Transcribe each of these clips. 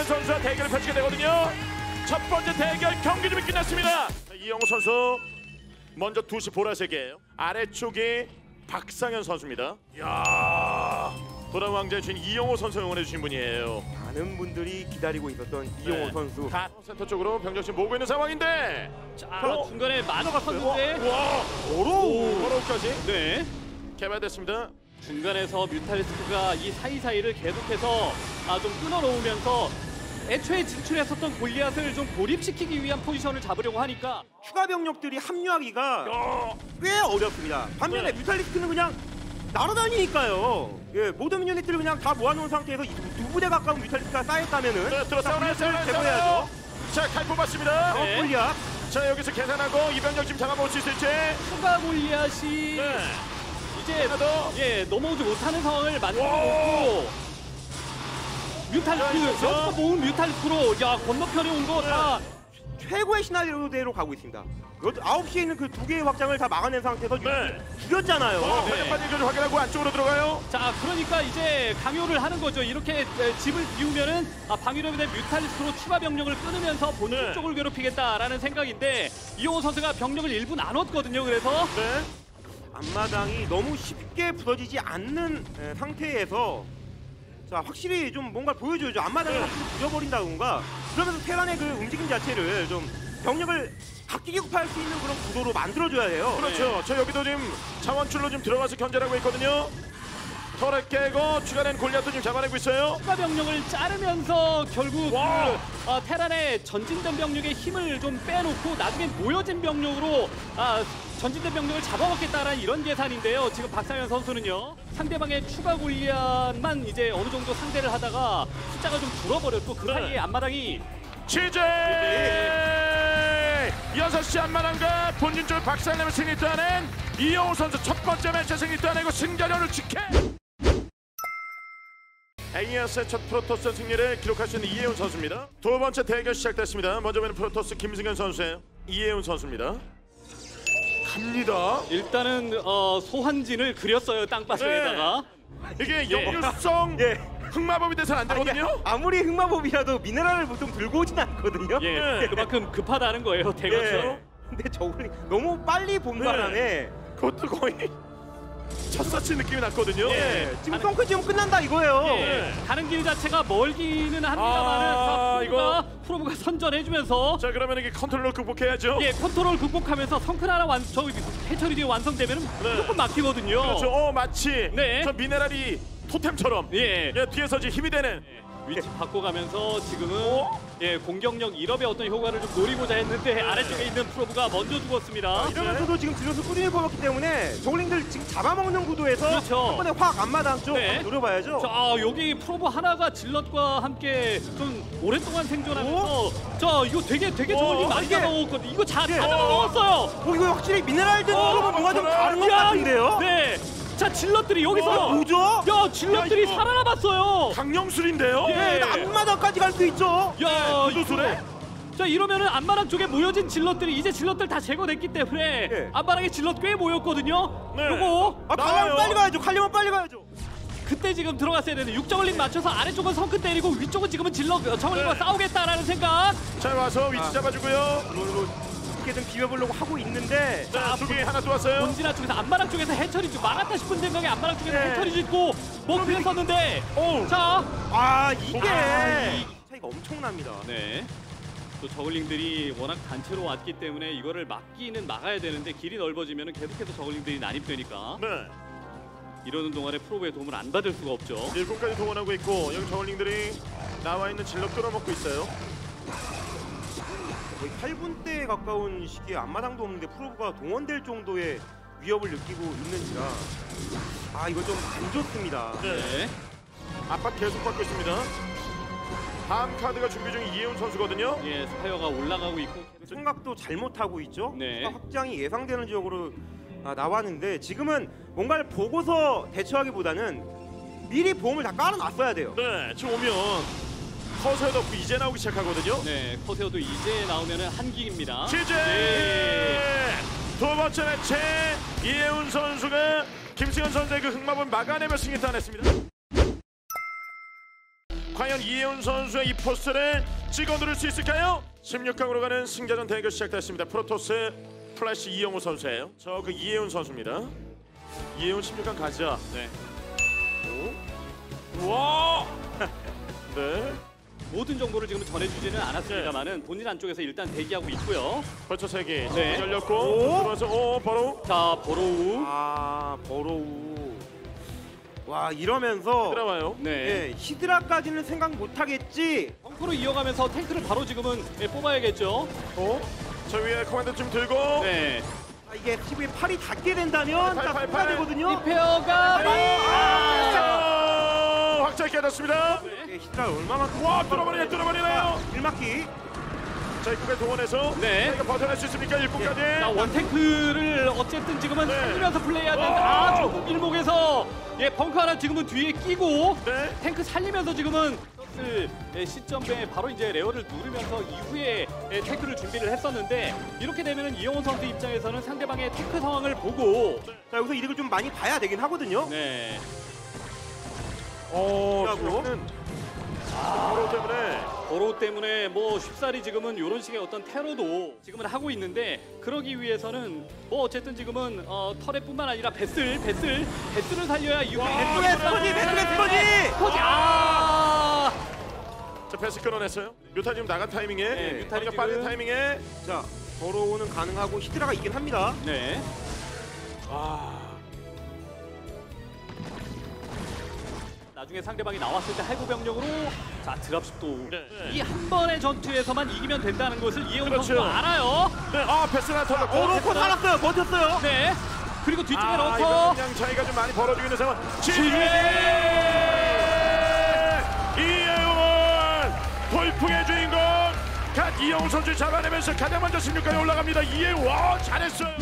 선수와 대결을 펼치게 되거든요. 첫 번째 대결 경기 준비 끝났습니다. 이영호 선수 먼저 투시 보라색이에요. 아래쪽이 박상현 선수입니다. 이야, 돌아온 왕자의 주인 이영호 선수 응원해 주신 분이에요. 많은 분들이 기다리고 있었던 이영호 선수. 다 센터 쪽으로 병력심 모으고 있는 상황인데. 자, 중간에 맞았었는데. 와, 오로우까지. 네. 개발됐습니다. 중간에서 뮤탈리스크가 이 사이사이를 계속해서 좀 끊어놓으면서 애초에 진출했었던 골리앗을 좀 고립시키기 위한 포지션을 잡으려고 하니까 추가 병력들이 합류하기가 꽤 어렵습니다. 반면에 뮤탈리스크는 그냥 날아다니니까요. 예, 모든 유닛들을 그냥 다 모아놓은 상태에서 두 부대 가까운 뮤탈리스크가 쌓였다면은 들어싸우나요? 제거해야죠. 자, 칼 뽑았습니다. 네. 골리앗. 자, 여기서 계산하고 이 병력 지금 잡아볼 수 있을지. 추가 골리앗이 이제 넘어오지 못하는 상황을 만들어놓고 뮤탈리스크 여기서 모은 뮤탈리스크로 건너편에 온 거 다 최고의 시나리오대로 가고 있습니다. 9시에 있는 그 두 개의 확장을 다 막아낸 상태에서 죽였잖아요. 빨리 확인하고 안쪽으로 들어가요. 자, 그러니까 이제 강요를 하는 거죠. 이렇게 집을 비우면은 방위력에 대한 뮤탈리스크로 추가 병력을 끊으면서 본진 쪽을 괴롭히겠다라는 생각인데 이용호 선수가 병력을 일부 나눴거든요. 그래서 앞마당이 너무 쉽게 부서지지 않는 상태에서 자, 확실히 좀 뭔가 보여줘야죠. 앞마당을 확실히 부셔버린다던가 그러면서 테란의 그 움직임 자체를 좀 병력을 각기 기급할 수 있는 그런 구도로 만들어줘야 돼요. 그렇죠. 저 여기도 지금 자원줄로 좀 들어가서 견제하고 있거든요. 털을 깨고 추가된 골리앗도 지금 잡아내고 있어요. 추가 병력을 자르면서 결국 테란의 전진된 병력의 힘을 좀 빼놓고 나중에 모여진 병력으로 전진된 병력을 잡아먹겠다라는 이런 계산인데요. 지금 박상현 선수는요. 상대방의 추가 골리앗만 이제 어느 정도 상대를 하다가 숫자가 좀 줄어버렸고 그 사이에 앞마당이 취재 6시 앞마당과 본진 쪽 박상현을 승리 따낸 이영호 선수 첫 번째 매치 승리 따내고 승자전을 지켜 AS의 첫 프로토스 승리를 기록할 수 있는 이혜훈 선수입니다. 두 번째 대결 시작됐습니다. 먼저 보는 프로토스 김승현 선수예요. 이혜훈 선수입니다. 갑니다. 일단은 소환진을 그렸어요. 땅바닥에다가. 이게 역류성 흑마법이 돼서는 안 되거든요. 아무리 흑마법이라도 미네랄을 보통 들고 오진 않거든요. 그만큼 급하다는 거예요. 대거죠. 근데 저걸 너무 빨리 본 바람에 그것도 거의 첫사치 느낌이 났거든요. 지금 펑크 지금 끝난다 이거예요. 가는 길 자체가 멀기는 합니다만은 프로브가 선전해주면서 자, 그러면 이게 컨트롤로 극복해야죠. 컨트롤 극복하면서 성큰 하나 해처리 뒤에 완성되면 무조건 막히거든요. 그렇죠. 마치 저 미네랄이 토템처럼 뒤에서 지금 힘이 되는 위치 바꿔가면서 지금은 공격력 1업의 어떤 효과를 좀 노리고자 했는데 아래쪽에 있는 프로브가 먼저 죽었습니다. 이러면서도 지금 뒤로서 꾸준히 뽑았기 때문에 저글링들 지금 잡아먹는 구도에서 한 번에 확 앞마당 쪽 노려봐야죠. 자, 여기 프로브 하나가 질럿과 함께 좀 오랫동안 생존하면서 자, 이거 되게 저글링 많이 잡아먹었거든요. 이거 다 잡아먹었어요. 이거 확실히 미네랄들 프로브 뭔가 좀 다른 것 같은데요? 자, 질럿들이 여기서 뭐죠? 야, 질럿들이 살아남았어요. 강령술인데요. 앞마당까지 갈 수 있죠. 야, 구두술에? 자, 이러면은 앞마당 쪽에 모여진 질럿들이 이제 질럿들 다 제거됐기 때문에 앞마당에 질럿 꽤 모였거든요. 요거 칼리면 빨리 가야죠. 칼리면 빨리 가야죠. 그때 지금 들어갔어야 되는데 6저글링 맞춰서 아래쪽은 성큰 때리고 위쪽은 지금은 저글링과 싸우겠다라는 생각. 자, 와서 위치 잡아주고요. 어떻게든 비벼보려고 하고 있는데 자, 쪽이 하나 또 왔어요. 본진아 쪽에서 앞마당 쪽에서 해처리 좀 막았다 싶은 생각에 앞마당 쪽에서 해처리 짓고 뭐 그랬었는데 자, 이게 차이가 엄청납니다. 또 저글링들이 워낙 단체로 왔기 때문에 이거를 막기는 막아야 되는데 길이 넓어지면 계속해서 저글링들이 난입되니까 이러는 동안에 프로브의 도움을 안 받을 수가 없죠. 7까지 동원하고 있고 여기 저글링들이 나와 있는 질럿 끌어먹고 있어요. 거의 8분대에 가까운 시기에 앞마당도 없는데 프로브가 동원될 정도의 위협을 느끼고 있는지라 이거 좀 안 좋습니다. 압박 계속 받고 있습니다. 다음 카드가 준비 중인 이혜훈 선수거든요. 스파이어가 올라가고 있고 생각도 잘못하고 있죠. 확장이 예상되는 지역으로 나왔는데 지금은 뭔가를 보고서 대처하기보다는 미리 보험을 다 깔아놨어야 돼요. 지금 오면 커세어도 없고 이제 나오기 시작하거든요. 커세어도 이제 나오면은 한기입니다. 두 번째 매치 이혜훈 선수가 김승현 선수의 그 흑마법을 막아내며 승리 따냈습니다. 과연 이혜훈 선수의 이 포스를 찍어 누를 수 있을까요? 16강으로 가는 승자전 대결 시작됐습니다. 프로토스 플래시 이영호 선수예요. 저 그 이혜훈 선수입니다. 이혜훈 16강 가자. 네. 와. 네. 모든 정보를 지금 전해주지는 않았습니다만은 본인 안쪽에서 일단 대기하고 있고요. 벌써 3개 네. 열렸고 들어와서 바로 자, 버로우. 아 버로우. 와 이러면서 들어와요. 네. 예, 히드라까지는 생각 못하겠지. 펑크로 이어가면서 탱크를 바로 지금은 뽑아야겠죠. 저 위에 커맨드 좀 들고. 네. 아, 이게 TV에 팔이 닿게 된다면 팔, 딱 팔, 통과 팔. 되거든요. 이 페어가 확장이 깨졌습니다. 예, 히드라 얼마나 와 뚫어버리네요. 일막기. 자 입구에 동원해서 네. 이거 버텨낼 수 있습니까? 일구까지. 자, 원탱크를 어쨌든 지금은 네. 살리면서 플레이해야 오! 된다. 조금 일목에서 벙커 하나 지금은 뒤에 끼고 네. 탱크 살리면서 지금은 시점에 바로 이제 레어를 누르면서 이후에 탱크를 준비를 했었는데 이렇게 되면은 이영호 선수 입장에서는 상대방의 탱크 상황을 보고 자 여기서 이득을 좀 많이 봐야 되긴 하거든요. 네. 그러면 바로 때문에 버로우 때문에 뭐 쉽사리 지금은 이런 식의 어떤 테러도 지금은 하고 있는데 그러기 위해서는 뭐 어쨌든 지금은 터렛뿐만 아니라 배슬을 살려야 이후에 왼쪽에 스포지. 자 패스 끊어냈어요. 뮤타 지금 나간 타이밍에 네, 뮤탈이 방금 빠른 지금- 타이밍에 자 버로우는 가능하고 히드라가 이긴 합니다. 네. 나중에 상대방이 나왔을 때 해고 병력으로 자 드랍십도 네. 이 한 번의 전투에서만 이기면 된다는 것을 이혜훈 그렇죠. 선수도 알아요. 네, 패스나 터졌고 버로우 살았어요. 버텼어요. 네. 그리고 뒤쪽에 이거 넣고 그냥 차이가 좀 많이 벌어지고 있는 상황. 이혜훈 돌풍의 주인공 갓 이영호 선수 잡아내면서 가장 먼저 16강에 올라갑니다. 이혜훈 와 잘했어요.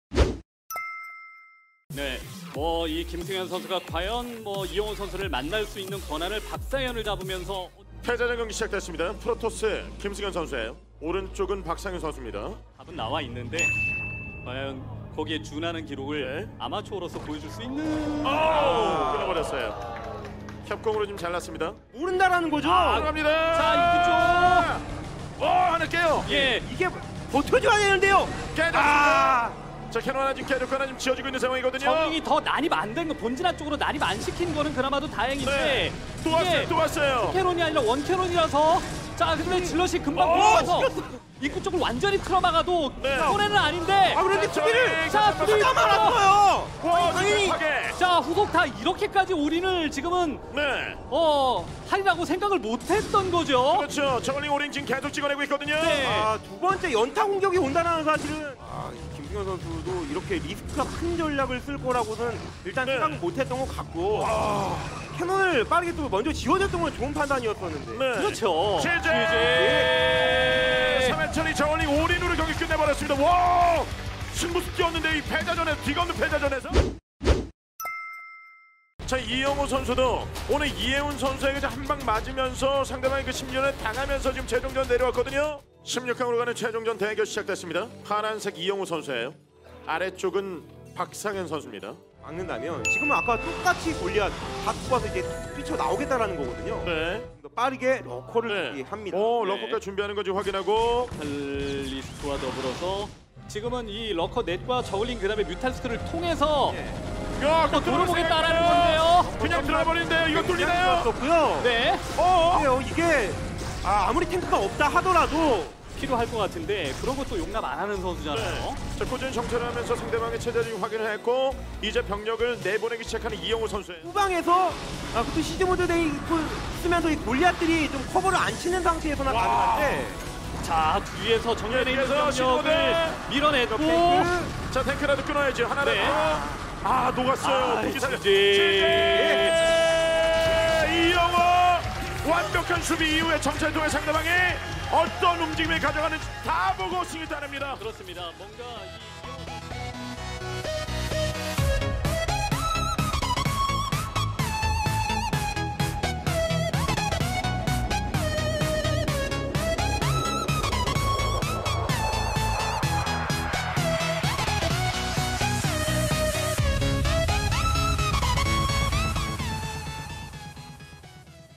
네. 뭐 이 김승현 선수가 과연 뭐 이영호 선수를 만날 수 있는 권한을 박상현을 잡으면서 패자전 경기 시작됐습니다. 프로토스 김승현 선수예요. 오른쪽은 박상현 선수입니다. 답은 나와 있는데 과연 거기에 준하는 기록을 네. 아마추어로서 보여줄 수 있는 끊어버렸어요. 협공으로 좀 잘랐습니다. 모른다라는 거죠. 들어갑니다. 자, 하나 깨요. 예. 이게 버텨줘야 되는데요. 깨졌습니다. 자 캐논 하나 지금 깨졌고 하나 지금 지어지고 있는 상황이거든요. 저글링이 더 난입 안 된 거 본진화 쪽으로 난입 안 시킨 거는 그나마도 다행인데 네. 또 이게 왔어요. 또 왔어요. 캐논이 아니라 원캐논이라서 자 근데 질럿이 금방 들어와서 입구 쪽을 완전히 틀어막아도 네. 손해는 아닌데 그런데 수비를 자, 수비 다 말았어요. 와 당연히 하게. 자 후속 다 이렇게까지 올인을 지금은 네. 하리라고 생각을 못했던 거죠. 그렇죠. 저글링 오린 지금 계속 찍어내고 있거든요. 네. 두 번째 연타 공격이 온다는 사실은 김승현 선수도 이렇게 리스크가 큰 전략을 쓸 거라고는 일단 네. 생각 못했던 것 같고 캐논을 빠르게 또 먼저 지워줬던 건 좋은 판단이었었는데 네. 그렇죠. 제재. 3회천이 저글링 올인으로 경기 끝내버렸습니다. 와 승부수 뛰었는데 이 패자전에 뒤없는 패자전에서. 자 이영호 선수도 오늘 이혜훈 선수에게 한 방 맞으면서 상대방의 그 심리전에 당하면서 지금 최종전 내려왔거든요. 16강으로 가는 최종전 대결 시작됐습니다. 파란색 이영호 선수예요. 아래쪽은 박상현 선수입니다. 막는다면 지금은 아까 똑같이 골리앗 다 뽑아서 이제 뛰쳐나오겠다라는 거거든요. 네. 빠르게 러커를 네. 합니다. 러커까지 준비하는 거지 확인하고. 리스크와 더불어서 지금은 이 러커 넷과 저글링 그다음에 뮤탈스크를 통해서 야, 또 돌아보겠다라는 건데요. 그냥 들어버리는데요. 이거 뚫리나요? 그렇고요. 네. 그래요. 이게 아무리 탱크가 없다 하더라도 필요할 것 같은데 그런 것도 용납 안 하는 선수잖아요. 자, 꾸준히 정찰을 하면서 상대방의 체제를 확인을 했고 이제 병력을 내보내기 시작하는 이영호 선수예요. 후방에서 그것도 시즈 모드 돼 쓰면서 이 골리앗들이 좀 커버를 안 치는 상태에서나 와. 가능한데 자 뒤에서 정면에 있는 뒤에서 병력을 신호대. 밀어냈고 자, 탱크라도 끊어야죠. 하나를. 네. 녹았어요. 무기 살려. 지지. 이영호 완벽한 수비 이후에 정찰 통해 상대방이 어떤 움직임을 가져가는지 다 보고 승리 따냅니다. 그렇습니다. 뭔가 이